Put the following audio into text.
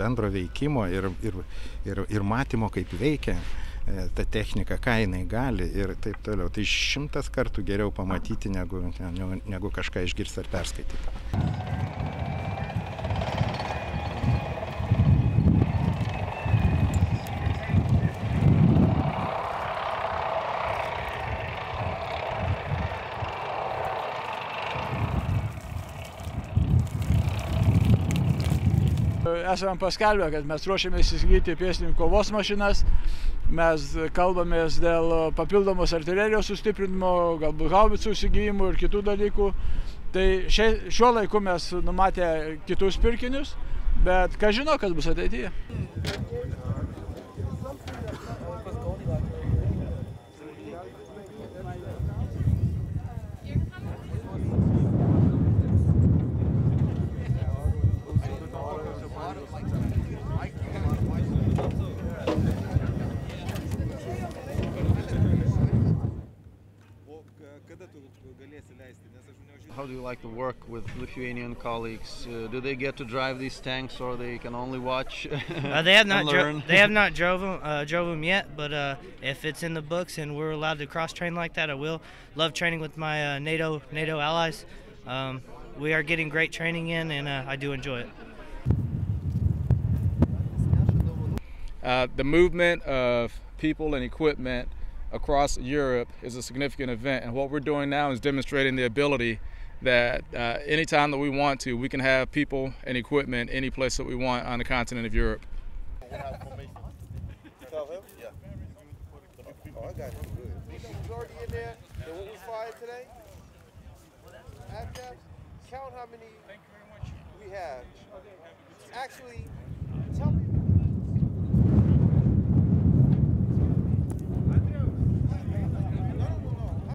bendro veikimo ir matymo, kaip veikia ta technika, ką jinai gali ir taip toliau. Tai 100 kartų geriau pamatyti, negu kažką išgirsti ar perskaityti. Esame paskelbę, kad mes ruošiamės įsigyti pėstininkų kovos mašinas. Mes kalbamės dėl papildomos artilerijos sustiprinimo, galbūt haubicų įsigijimų ir kitų dalykų. Tai šiuo laiku mes numatę kitus pirkinius, bet ką žino, kas bus ateityje. How do you like to work with Lithuanian colleagues? Do they get to drive these tanks, or they can only watch they have not and learn? They have not drove them yet, but if it's in the books and we're allowed to cross train like that, I will. Love training with my NATO allies. We are getting great training in, and I do enjoy it. The movement of people and equipment across Europe is a significant event, and what we're doing now is demonstrating the ability that anytime that we want to, we can have people and equipment any place that we want on the continent of Europe. Tell him? Yeah. Oh, I got you. Good. It's already in there. So what was fired today? Count how many we have. Actually,